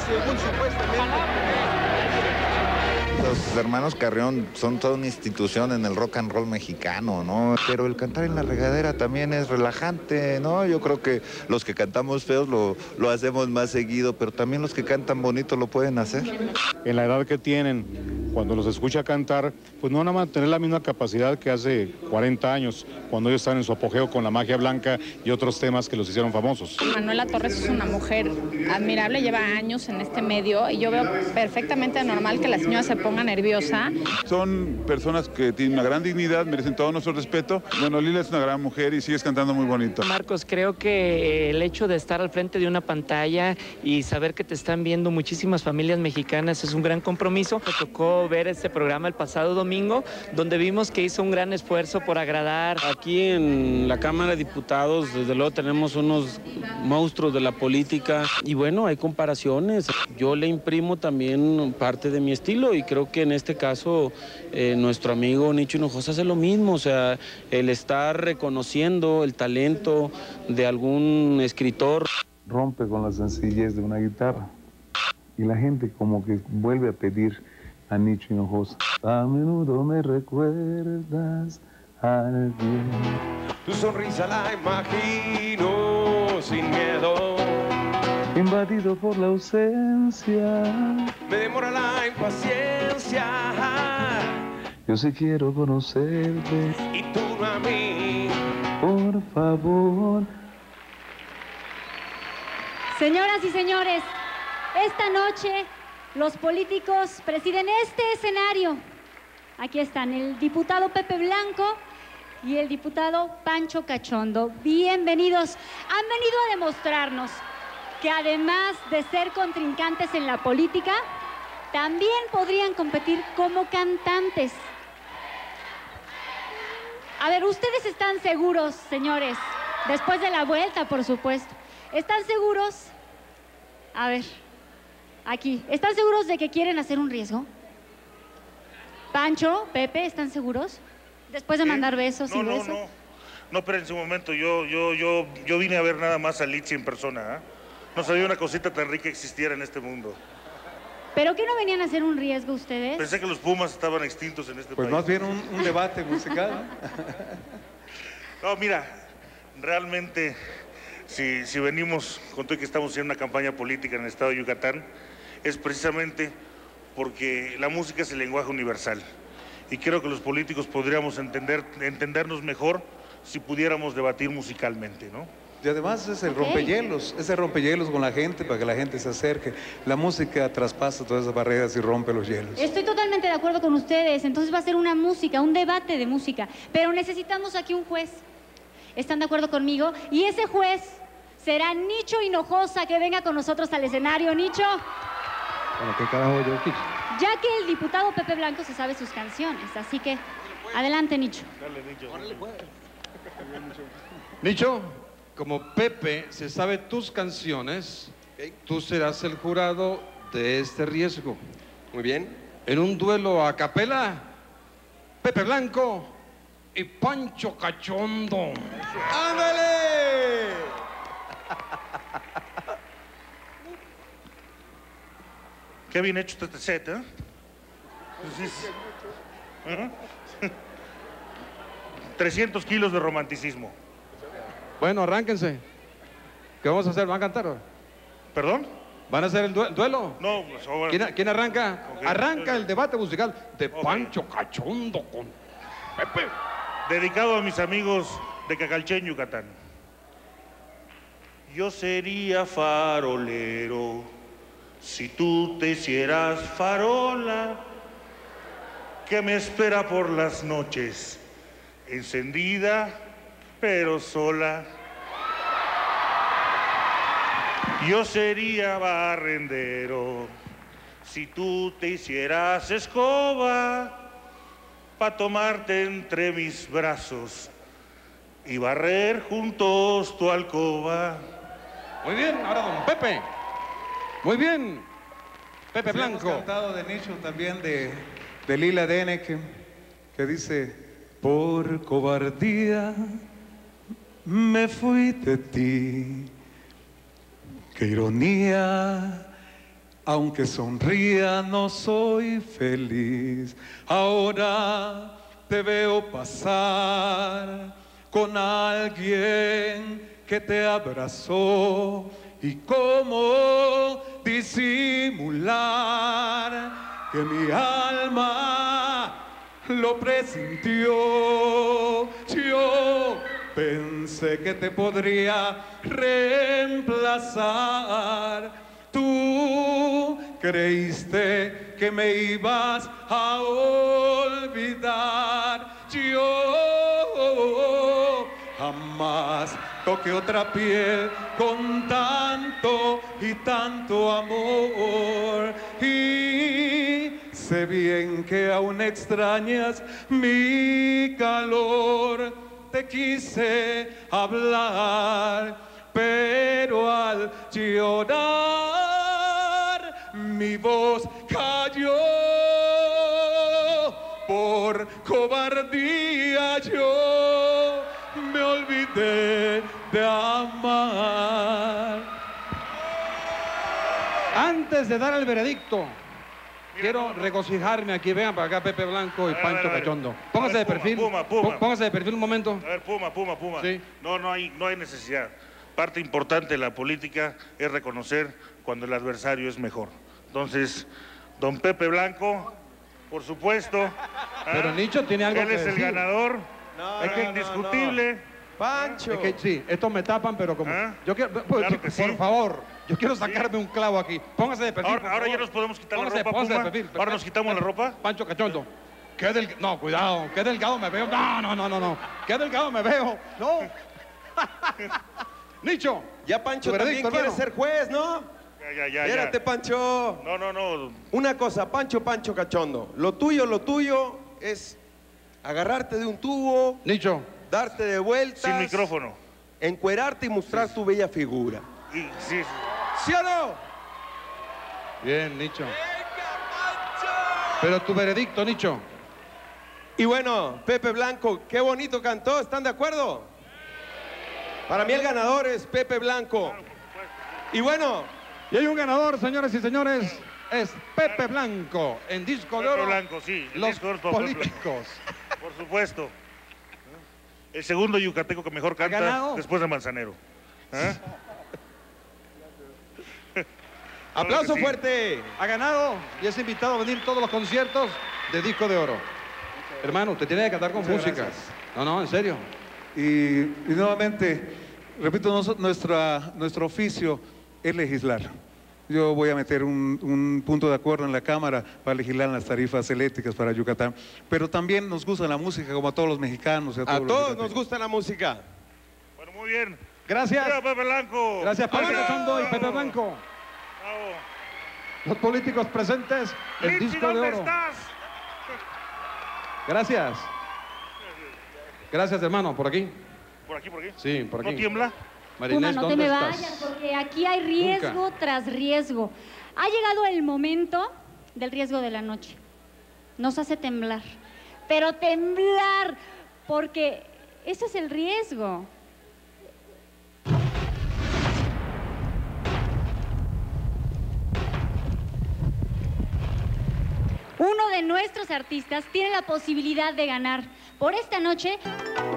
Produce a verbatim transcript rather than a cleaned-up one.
según supuestamente. Los hermanos Carrión son toda una institución en el rock and roll mexicano, ¿no? Pero el cantar en la regadera también es relajante, ¿no? Yo creo que los que cantamos feos lo, lo hacemos más seguido, pero también los que cantan bonito lo pueden hacer. En la edad que tienen, cuando los escucha cantar, pues no van a tener la misma capacidad que hace cuarenta años, cuando ellos están en su apogeo con La Magia Blanca y otros temas que los hicieron famosos. Manuela Torres es una mujer admirable, lleva años en este medio y yo veo perfectamente normal que la señora se ponga nerviosa. Son personas que tienen una gran dignidad, merecen todo nuestro respeto. Bueno, Lila es una gran mujer y sigues cantando muy bonito. Marcos, creo que el hecho de estar al frente de una pantalla y saber que te están viendo muchísimas familias mexicanas es un gran compromiso. Me tocó ver este programa el pasado domingo, donde vimos que hizo un gran esfuerzo por agradar. Aquí en la Cámara de Diputados, desde luego, tenemos unos monstruos de la política y bueno, hay comparaciones. Yo le imprimo también parte de mi estilo y creo que en este caso eh, nuestro amigo Nicho Hinojosa hace lo mismo, o sea, el estar reconociendo el talento de algún escritor. Rompe con la sencillez de una guitarra y la gente como que vuelve a pedir a Nicho Hinojosa. A menudo me recuerdas a alguien. Tu sonrisa la imagino sin miedo. Invadido por la ausencia. Me demora la impaciencia. Yo sí quiero conocerte. Y tú no a mí. Por favor. Señoras y señores, esta noche los políticos presiden este escenario. Aquí están el diputado Pepe Blanco y el diputado Pancho Cachondo. Bienvenidos. Han venido a demostrarnos que además de ser contrincantes en la política, también podrían competir como cantantes. A ver, ustedes están seguros, señores, después de la vuelta, por supuesto. ¿Están seguros? A ver, aquí. ¿Están seguros de que quieren hacer un riesgo? Pancho, Pepe, ¿están seguros? Después de mandar besos no, y no, besos. No, no, no, pero en su momento yo, yo, yo, yo vine a ver nada más a Litsi en persona, ¿eh? No sabía una cosita tan rica existiera en este mundo. ¿Pero qué no venían a hacer un riesgo ustedes? Pensé que los Pumas estaban extintos en este pues país. Pues más bien un, un debate musical. No, mira, realmente, si, si venimos con todo y que estamos en una campaña política en el estado de Yucatán, es precisamente porque la música es el lenguaje universal. Y creo que los políticos podríamos entender, entendernos mejor si pudiéramos debatir musicalmente, ¿no? Y además es el rompehielos, es el rompehielos con la gente para que la gente se acerque. La música traspasa todas esas barreras y rompe los hielos. Estoy totalmente de acuerdo con ustedes, entonces va a ser una música, un debate de música, pero necesitamos aquí un juez. ¿Están de acuerdo conmigo? Y ese juez será Nicho Hinojosa, que venga con nosotros al escenario. Nicho. Bueno, ¿qué carajo yo aquí? Ya que el diputado Pepe Blanco se sabe sus canciones, así que adelante, Nicho. Dale, Nicho. Órale, pues. Nicho, como Pepe se sabe tus canciones, tú serás el jurado de este riesgo. Muy bien. En un duelo a capela, Pepe Blanco y Pancho Cachondo. ¡Ándale! Qué bien hecho este set, ¿eh? Pues es... ¿Uh? trescientos kilos de romanticismo. Bueno, arránquense. ¿Qué vamos a hacer? ¿Van a cantar? ¿Perdón? ¿Van a hacer el duelo? No, pues ahora... ¿Quién, ¿Quién arranca? Okay. Arranca el debate musical de Okay. Pancho Cachondo con Pepe. Dedicado a mis amigos de Cacalchen, Yucatán. Yo sería farolero si tú te hicieras farola que me espera por las noches, encendida pero sola. Yo sería barrendero si tú te hicieras escoba pa' tomarte entre mis brazos y barrer juntos tu alcoba. Muy bien, ahora don Pepe. Muy bien, Pepe Sí, Blanco. hemos cantado de Nicho también de, de Lila Deneke, que dice: por cobardía me fui de ti. Qué ironía Aunque sonría no soy feliz. Ahora te veo pasar con alguien que te abrazó. Y cómo disimular que mi alma lo presintió. Yo pensé que te podría reemplazar. Tú creíste que me ibas a olvidar. Yo jamás toqué otra piel con tanto y tanto amor. Y sé bien que aún extrañas mi calor. Te quise hablar, pero al llorar mi voz cayó. Por cobardía yo me olvidé de amar. Antes de dar el veredicto, quiero regocijarme aquí. Vean para acá Pepe Blanco y ver, Pancho a ver, a ver. Cachondo. A ver, Póngase de Puma, perfil. Puma, Puma. Pó- Póngase de perfil un momento. A ver, Puma, Puma, Puma. Sí. No, no hay, no hay necesidad. Parte importante de la política es reconocer cuando el adversario es mejor. Entonces, don Pepe Blanco, por supuesto. Pero ¿ah? Nicho tiene algo Él que es el decir. ganador. No, es que no, no, indiscutible. no. Pancho. Es que sí, estos me tapan, pero como... ¿Ah? Yo quiero, pues, Claro sí, que por sí. favor, yo quiero sacarme un clavo aquí. Póngase de perfil, Ahora, por ahora ya favor. nos podemos quitar Póngase, la ropa, póngase de Puma. perfil. Ahora nos quitamos la ropa. Pancho Cachondo. Qué del... No, cuidado, qué delgado me veo. No, no, no, no, no. Qué delgado me veo. No. Nicho. Ya Pancho tu también veredicto, quiere hermano. ser juez, ¿no? Ya, ya, ya. Espérate, ya. Pancho. No, no, no. Una cosa, Pancho, Pancho Cachondo. Lo tuyo, lo tuyo es agarrarte de un tubo, Nicho. darte de vueltas, Sin micrófono. encuerarte y mostrar tu bella figura. Y, sí, ¿Sí o no? Bien, Nicho. Pero tu veredicto, Nicho. Y bueno, Pepe Blanco, qué bonito cantó, ¿están de acuerdo? Para mí el ganador es Pepe Blanco. Y bueno, Y hay un ganador, señores y señores. Es Pepe Blanco en disco de Pepe oro. Blanco, sí. el Los disco de oro para Pepe políticos. Blanco. Por supuesto. El segundo yucateco que mejor canta ganado? después de Manzanero. ¿Ah? aplauso sí. fuerte. Ha ganado y es invitado a venir a todos los conciertos de disco de oro. Hermano, usted tiene que cantar con Muchas música. gracias. No, no, en serio. Y, y nuevamente, repito, nos- nuestra, nuestro oficio es legislar. Yo voy a meter un, un punto de acuerdo en la Cámara para legislar las tarifas eléctricas para Yucatán. Pero también nos gusta la música, como a todos los mexicanos. Y a A todos, los todos nos yucatecos. gusta la música. Bueno, muy bien. Gracias. ¡Viva Pepe Blanco! Gracias, Pepe ¡Vámonos! Cachondo y Pepe Blanco. Bravo. Los políticos presentes en Lichi, disco de ¿dónde oro. estás? Gracias. Gracias, hermano, por aquí. Por aquí, por aquí. Sí, por aquí. ¿No tiembla? María Puma, Inés, no te ¿dónde me estás? vayas porque aquí hay riesgo tras riesgo. Ha llegado el momento del riesgo de la noche. Nos hace temblar, pero temblar, porque ese es el riesgo. Uno de nuestros artistas tiene la posibilidad de ganar por esta noche